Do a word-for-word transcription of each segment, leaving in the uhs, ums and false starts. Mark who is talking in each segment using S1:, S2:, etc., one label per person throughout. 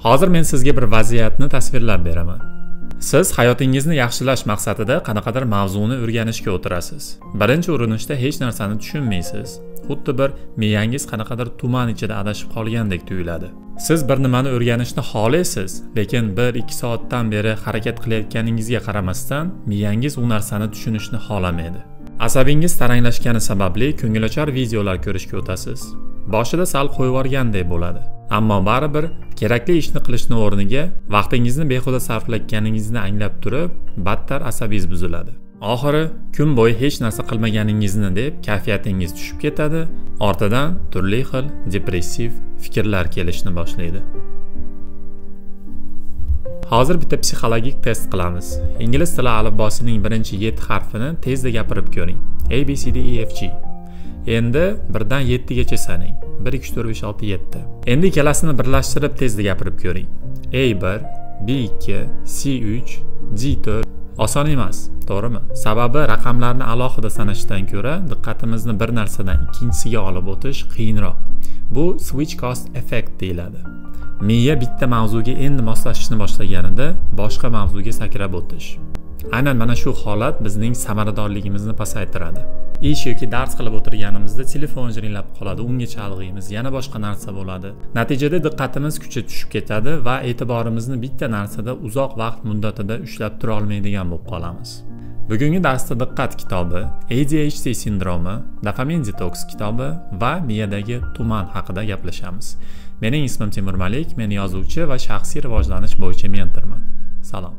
S1: Hozir men sizga bir vaziyatni tasvirlab beraman. Siz hayotingizni yaxshilash maqsadida qanaqadir mavzuni o'rganishga o'tirasiz. Birinchi urinishda hech narsani tushunmaysiz. Xuddi bir miyangiz qanaqadir tuman ichida adashib qolgandek tuyuladi. Siz bir nimani o'rganishni xohlaysiz, lekin bir ikki soatdan beri harakat qilayotganingizga qaramasdan miyangiz u narsani tushunishni xohlamaydi. Asabingiz taranglashgani sababli ko'ngilochar videolar ko'rishga o'tasiz. Boshida sal qo'yvorgandek bo'ladi. Ammo baribir kerakli ishni qilishning o'rniga vaqtingizni behuda sarflayotganingizni anglab turib, battar asabingiz buziladi. Oxiri kun bo'yi hech narsa qilmaganingizni deb kayfiyatingiz tushib ketadi, ortidan turli xil depressiv fikrlar kelishni boshlaydi. Hozir bitta psixologik test qilamiz. Ingliz tili alifbosining birinchi yetti harfini tezda gapirib ko'ring. A B C D E F G. Endi birdan yetti gacha saning. bir ikki uch to'rt besh olti yetti. Endi ikkalasini birlashtirib tezda gapirib ko'ring. A bir, B ikki, C uch, D to'rt. Oson emas, to'g'rimi? Sababi raqamlarni alohida sanashdan ko'ra diqqatimizni bir narsadan ikkinchisiga olib o'tish qiyinroq. Bu switch cost effect deyiladi. Miya bitta mavzuga endi moslashishni boshlaganida boshqa mavzuga sakrab o'tish. Aynan mana shu holat bizning samaradorligimizni pasaytiradi. Ish yoki dars qilib o'tirganimizda telefon jiringlab qoladi, unga chalg'iymiz, yana boshqa narsa bo'ladi. Natijada diqqatimiz kuchi tushib ketadi va e'tiborimizni bitta narsada uzoq vaqt muddatida ushlab tura olmaydigan bo'lib qolamiz. Bugungi darsda diqqat kitobi, A D H D sindromi, dopamin detoks kitobi va miyadagi tuman haqida gaplashamiz. Mening ismim Timur Malik, men yozuvchi va shaxsiy rivojlanish bo'yicha mentorman. Salom.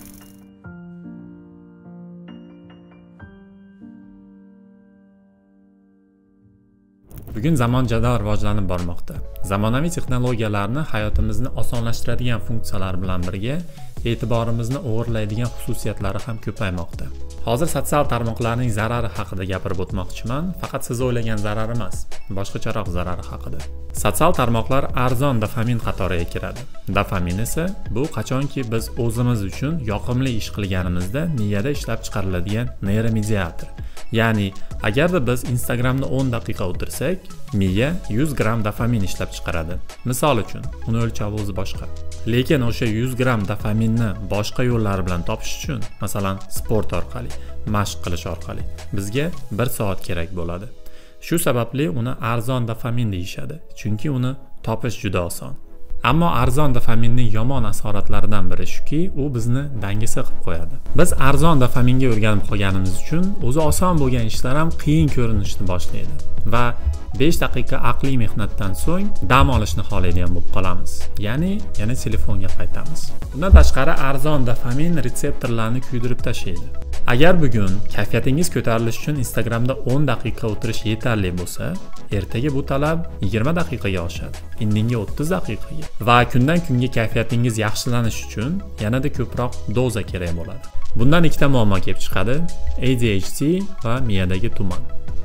S1: Bugun zamon jadal rivojlanib bormoqda. Zamonaviy texnologiyalarni hayotimizni osonlashtiradigan funksiyalar bilan birga e'tiborimizni o'g'irlaydigan xususiyatlari ham ko'paymoqda. Hozir sotsial tarmoqlarning zarari haqida gapirib o'tmoqchiman, faqat siz o'ylagan zarar emas, boshqacharoq zarari haqida. Sotsial tarmoqlar arzon dopamin qatoriga kiradi. Dopamin esa bu qachonki biz o'zimiz uchun yoqimli ish qilganimizda miyada ishlab chiqariladigan neyromediator. Ya'ni, agarda biz Instagramda o'n daqiqa o'tirsak, miya yuz gramm dopamin ishlab chiqaradi. Misol uchun, uni o'lchovi o'zi boshqa. Lekin o'sha yuz gramm dopaminni boshqa yo'llar bilan topish uchun, masalan, sport orqali, mashq qilish orqali bizga bir soat kerak bo'ladi. Shu sababli uni arzon dopamin deyishadi, chunki uni topish juda oson. Ammo arzon dopaminning yomon asoratlaridan biri shuki, u bizni dangasa qilib qo'yadi. Biz arzon dopaminga o'rganib qolganimiz uchun o'zi oson bo'lgan ishlar ham qiyin ko'rinishni boshlaydi va besh daqiqa aqliy mehnatdan so'ng dam olishni xohlaydigan bo'lib qolamiz. Ya'ni yana telefonga qaytamiz. Bundan tashqari arzon dopamin retseptorlarni kuydirib tashlaydi. Agar bugun kayfiyatingiz ko'tarilishi uchun Instagramda o'n daqiqa o'tirish yetarli bo'lsa, ertaga bu talab yigirma daqiqaga oshadi, indinga o'ttiz daqiqaga va kundan kunga kayfiyatingiz yaxshilanishi uchun yanada ko'proq doza kerak bo'ladi. Bundan ikkita muammo kelib chiqadi: A D H D va miyadagi tuman.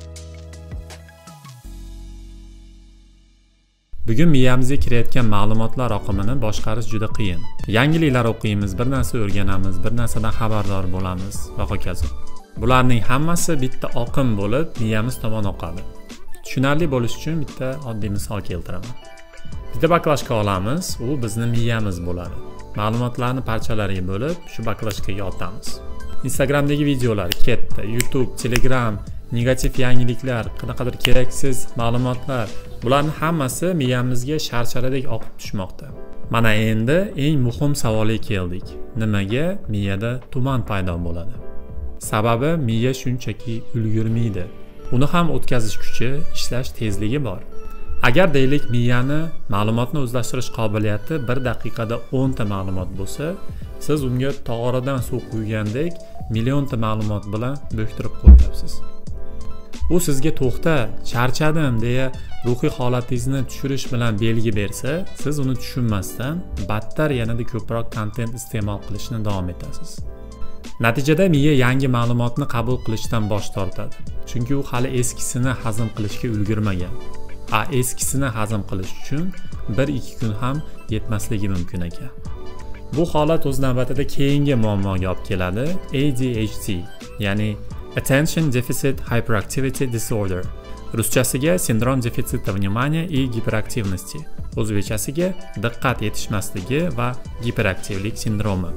S1: Bugun miyamizga kirayotgan ma'lumotlar oqimini boshqarish juda qiyin. Yangiliklar o'qiymiz, bir narsa o'rganamiz, bir narsadan xabardor bo'lamiz va hokazo. Bularning hammasi bitta oqim bo'lib, miyamiz tomon oqadi. Tushunarli bo'lish uchun bitta oddiy misol keltiraman. Bitta baklajka olamiz, u bizni miyamiz bo'ladi. Ma'lumotlarni parchalarga bo'lib, shu baklajkaga otamiz. Instagramdagi videolar ketdi, YouTube, Telegram, negativ yangiliklar, qanaqadir keraksiz ma'lumotlar, bularning hammasi miyamizga sharcharadek oqib tushmoqda. Mana endi eng muhim savolga keldik. Nimaga miyada tuman paydo bo'ladi? Sababi miya shunchaki ulgurmaydi. Uni ham o'tkazish kuchi, ishlash tezligi bor. Agar deylik miyani ma'lumotni o'zlashtirish qobiliyati bir daqiqada o'n ta ma'lumot bo'lsa, siz unga tog'oradan suv quygandek millionta ma'lumot bilan bo'ktirib qo'yapsiz. U sizga to'xta, charchadim deya ruhiy holatingizni tushirish bilan belgi bersa, siz uni tushunmasdan battar yanada ko'proq kontent iste'mol qilishni davom etasiz. Natijada miya yangi ma'lumotni qabul qilishdan bosh tortadi. Chunki u hali eskisini hazm qilishga ulgurmagan. A eskisini hazm qilish uchun bir ikki kun ham yetmasligi mumkin ekan. Bu holat o'z navbatida keyingi muammoga olib keladi, A D H D, ya'ni Attention Deficit Hyperactivity Disorder. Ruschasiga sindrom defitsita внимания и giperaktivnosti, o'zbekchasiga diqqat yetishmasligi va giperaktivlik sindromi.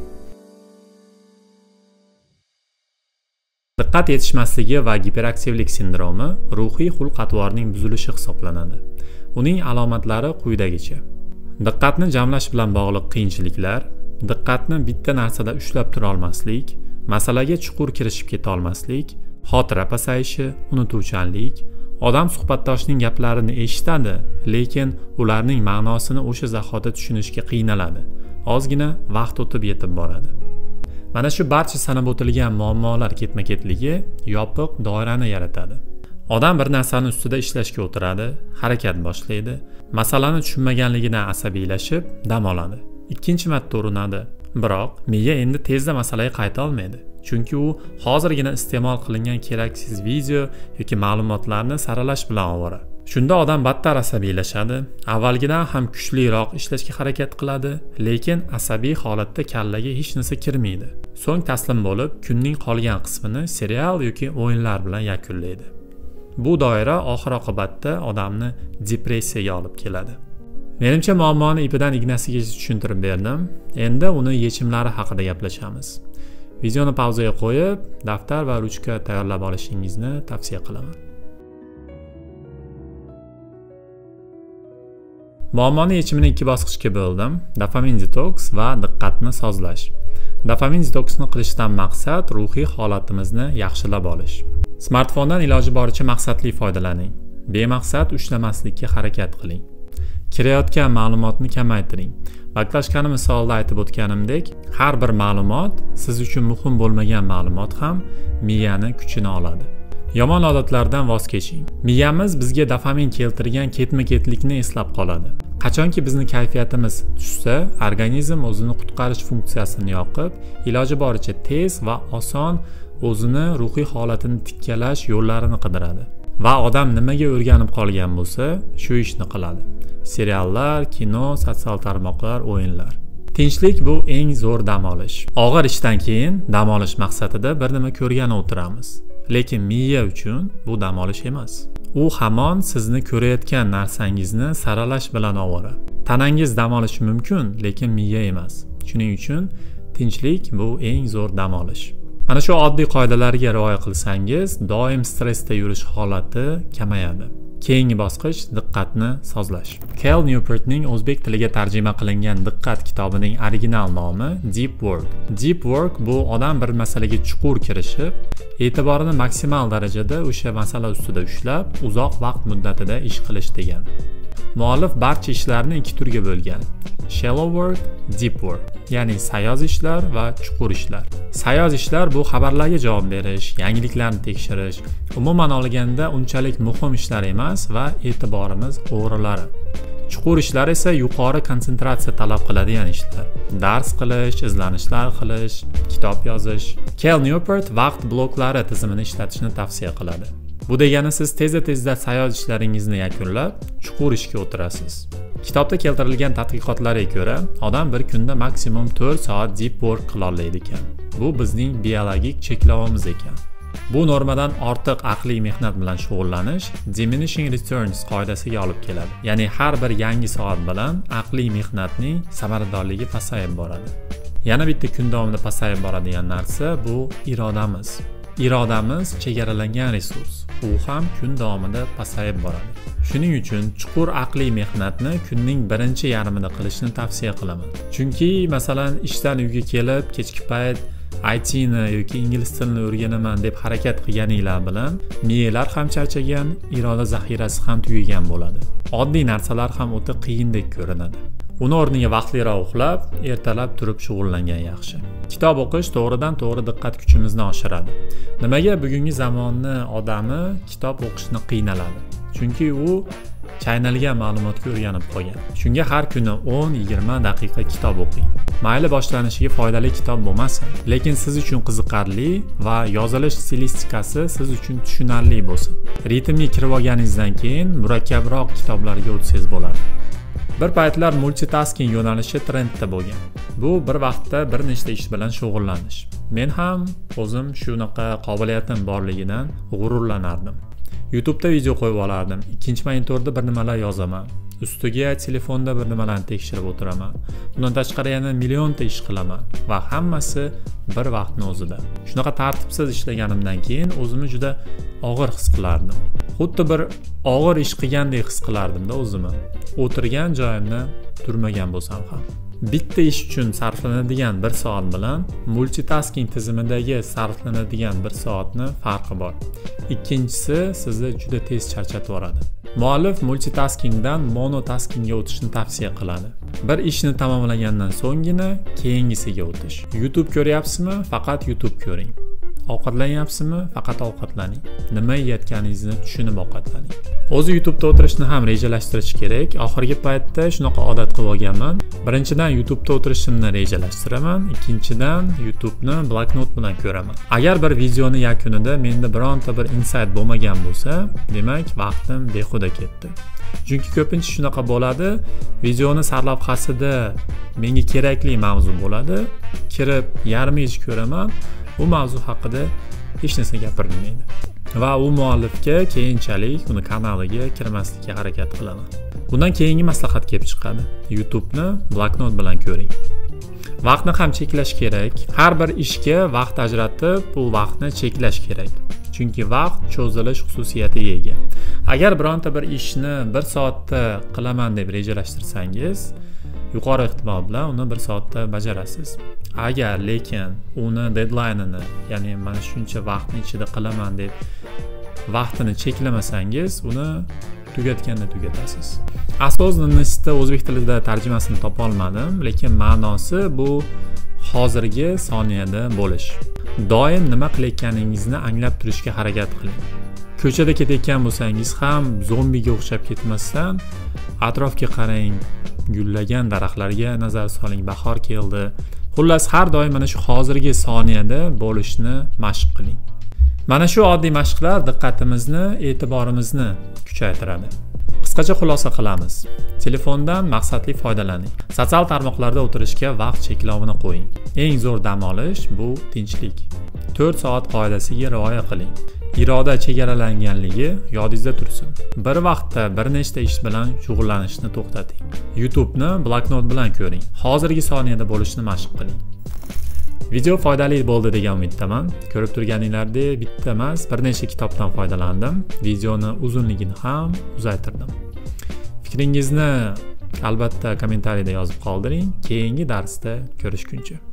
S1: Diqqat yetishmasligi va giperaktivlik sindromi ruhiy xulq-atvorining buzilishi hisoblanadi. Uning alomatlari quyidagicha: diqqatni jamlash bilan bog'liq qiyinchiliklar, diqqatni bitta narsada ushlab tura olmaslik, masalaga chuqur kirishib keta olmaslik, xotira pasayishi, unutuvchanlik, odam suhbatdoshining gaplarini eshitadi, lekin ularning ma'nosini o'sha zahoti tushunishga qiynaladi. Ozgina vaqt o'tib yetib boradi. Mana shu barcha sanab o'tilgan muammolar ketma-ketligi yopiq doirani yaratadi. Odam bir narsani ustida ishlashga o'tiradi, harakat boshlaydi, masalani tushunmaganligidan asabiylashib, dam oladi. Ikkinchi marta urinadi, biroq miya endi tezda masalaga qayta olmaydi. Chunki u hozirgina iste'mol qilingan keraksiz video yoki ma'lumotlarni saralash bilan ovora. Shunda odam battar asabiylashadi, avvalgidan ham kuchliroq ishlashga harakat qiladi, lekin asabiy holatda kallaga hech narsa kirmaydi. So'ng taslim bo'lib, kunning qolgan qismini serial yoki o'yinlar bilan yakunlaydi. Bu doira oxir-oqibatda odamni depressiyaga olib keladi. Menimcha muammoni ipidan ignasigacha tushuntirib berdim. Endi uni yechimlari haqida gaplashamiz. Videoni pauzaga qo'yib, daftar va ruchka tayyorlab olishingizni tavsiya qilaman. Muammoni yechimini ikki bosqichga bo'ldim: dopamin detoks va diqqatni sozlash. Dopamin detoksni qilishdan maqsad ruhiy holatimizni yaxshilab olish. Smartfondan iloji boricha maqsadli foydalaning. Bemaqsad ushlamaslikka harakat qiling. Kirayotgan ma'lumotni kamaytiring. Baklashkani misolda aytib o'tganimdek, har bir ma'lumot, siz uchun muhim bo'lmagan ma'lumot ham miyani kuchini oladi. Yomon odatlardan voz keching. Miyamiz bizga dopamin keltirgan ketma-ketlikni eslab qoladi. Qachonki bizni kayfiyatimiz tushsa, organizm o'zini qutqarish funksiyasini yoqib, iloji boricha tez va oson o'zini ruhiy holatini tikkalash yo'llarini qidiradi. Va odam nimaga o'rganib qolgan bo'lsa, shu ishni qiladi. Seriallar, kino, sotsial tarmoqlar, o'yinlar. Tinchlik bu eng zo'r dam olish. Og'ir ishdan keyin dam olish maqsadida bir nima ko'rgan o'tiramiz. Lekin miya uchun bu dam olish emas. U hamon sizni ko'rayotgan narsangizni saralash bilan ovora. Tanangiz dam olishi mumkin, lekin miya emas. Shuning uchun tinchlik bu eng zo'r dam olish. Mana shu oddiy qoidalarga rioya qilsangiz, doim stressda yurish holati kamayadi. Keyingi bosqich diqqatni sozlash. Cal Newportning o'zbek tiliga tarjima qilingan Diqqat kitobining original nomi Deep Work. Deep Work bu odam bir masalaga chuqur kirishib, e'tiborini maksimal darajada o'sha masala ustida ushlab, uzoq vaqt muddatida ish qilish degani. Muallif barcha ishlarni ikki turga bo'lgan: shallow work, deep work, ya'ni sayoz ishlar va chuqur ishlar. Sayoz ishlar bu xabarlarga javob berish, yangiliklarni tekshirish, umuman olganda unchalik muhim ishlar emas va e'tiborimiz o'g'rilari. Chuqur ishlar esa yuqori konsentratsiya talab qiladigan ishlar. Dars qilish, izlanishlar qilish, kitob yozish. Cal Newport vaqt bloklari tizimini ishlatishni tavsiya qiladi. Bu degani siz tezda-tezda sayoz ishlaringizni yakunlab, chuqur ishga o'tirasiz. Kitobda keltirilgan tadqiqotlarga ko'ra, odam bir kunda maksimum to'rt soat deep work qila oladi ekan. Bu bizning biologik cheklovimiz ekan. Bu normadan ortiq aqliy mehnat bilan shug'ullanish diminishing returns qoidasiga olib keladi. Ya'ni har bir yangi soat bilan aqliy mehnatning samaradorligi pasayib boradi. Yana bitta kun davomida pasayib boradigan narsa bu irodamiz. Irodamiz chegaralangan resurs. U ham kun davomida pasayib boradi. Shuning uchun chuqur aqliy mehnatni kunning birinchi yarmida qilishni tavsiya qilaman. Chunki masalan ishdan uyga kelib, kechki payt I T ni yoki ingliz tilini o'rganaman deb harakat qilganinglar bilan miyalar ham charchagan, iroda zaxirasi ham tugagan bo'ladi. Oddiy narsalar ham o'ta qiyindek ko'rinadi. Uni o'rniga vaqtliroq uxlab, ertalab turib shug'ullangan yaxshi. Kitob o'qish to'g'ridan to'g'ri diqqat kuchimizni oshiradi. Nimaga bugungi zamonni odami kitob o'qishni qiynaladi? Chunki u chaynalgan ma'lumotga o'rganib qolgan. Shunga har kuni o'n yigirma daqiqa kitob o'qing. Mayli boshlanishiga foydali kitob bo'lmasin, lekin siz uchun qiziqarli va yozilish stilistikasi siz uchun tushunarli bo'lsin. Ritmga kirib olganingizdan keyin murakkabroq kitoblarga o'tsangiz bo'ladi. Bir paytlar multitasking yo'nalishi trendda bo'lgan. Bu bir vaqtda bir nechta ish bilan shug'ullanish. Men ham o'zim shunaqa qobiliyatim borligidan g'ururlanardim. YouTube'da video qo'yib olardim. Ikkinchi monitorda bir nimalar yozaman. Ustiga telefonda bir nimalarni tekshirib o'tiraman. Bundan tashqari yana millionta ish qilaman va hammasi bir vaqtning o'zida. Shunaqa tartibsiz ishlaganimdan keyin o'zimni juda og'ir his qilardim. Xuddi bir og'ir ish qilgandek his qilardim-da o'zimni. O'tirgan joyimda turmagan bo'lsam ham. Bitta ish uchun sarflanadigan bir soat bilan multitasking tizimidagi sarflanadigan bir soatni farqi bor. Ikkinchisi sizni juda tez charchatib yuboradi. Muallif multitaskingdan monotaskingga o'tishni tavsiya qiladi. Bir ishni tamomlagandan so'nggina keyingisiga o'tish. YouTube ko'ryapsizmi? Faqat YouTube ko'ring. Ovqatlanyapsizmi? Faqat ovqatlaning. Nima yeyotganingizni tushunib ovqatlaning. O'zi YouTube'da o'tirishni ham rejalashtirish kerak. Oxirgi paytda shunaqa odat qilib olganman. Birinchidan YouTube'da o'tirishimni rejalashtiraman, ikkinchidan YouTube'ni bloknot bilan ko'raman. Agar bir videoni yakunida menda bironta bir insight bo'lmagan bo'lsa, demak vaqtim behuda ketdi. Chunki ko'pincha shunaqa bo'ladi. Videoni sarlavhasida menga kerakli mavzu bo'ladi. Kirib yarmincha ko'raman. Bu mavzu haqida hech narsa gapirmaydi. Va u muallifga keyinchalik uni kanaliga kirmaslikka harakat qilaman. Bundan keyingi maslahat kelib chiqadi. YouTube'ni bloknot bilan ko'ring. Vaqtni ham cheklash kerak. Har bir ishga vaqt ajratib, bu vaqtni cheklash kerak. Chunki vaqt cho'zilish xususiyatiga ega. Agar bironta bir ishni bir soatda qilaman deb rejalashtirsangiz, yuqori ehtimol bilan uni bir soatda bajarasiz. Agar lekin uni deadline'ini, ya'ni mana shuncha vaqtning ichida qilaman deb vaqtini cheklamasangiz, uni tugatganda tugatasiz. Осознанностьda o'zbek tilida tarjimasini topa olmadim, lekin ma'nosi bu hozirgi soniyada bo'lish. Doim nima qilayotganingizni anglab turishga harakat qiling. Ko'chada ketayotgan bo'lsangiz ham zombiga o'xshab ketmasdan atrofga qarang, gullagan daraxtlarga nazar soling, bahor keldi. Xullas har doim mana shu hozirgi soniyada bo'lishni mashq qiling. Mana shu oddiy mashqlar diqqatimizni, e'tiborimizni kuchaytiradi. Qisqacha xulosa qilamiz. Telefondan maqsadli foydalaning. Sotsial tarmoqlarda o'tirishga vaqt cheklovini qo'ying. Eng zo'r dam olish bu tinchlik. to'rt soat qoidasiga rioya qiling. Iroda chegaralanganligi yodingizda tursin. Bir vaqtda bir nechta ish bilan shug'ullanishni to'xtating. YouTube'ni bloknot bilan ko'ring. Hozirgi soniyada bo'lishni mashq qiling. Video foydali bo'ldi degan umiddaman. Ko'rib turganinglardek bitta emas, bir nechta kitobdan foydalandim. Videoni uzunligini ham uzaytirdim. Fikringizni albatta kommentariyada yozib qoldiring. Keyingi darsda ko'rishguncha.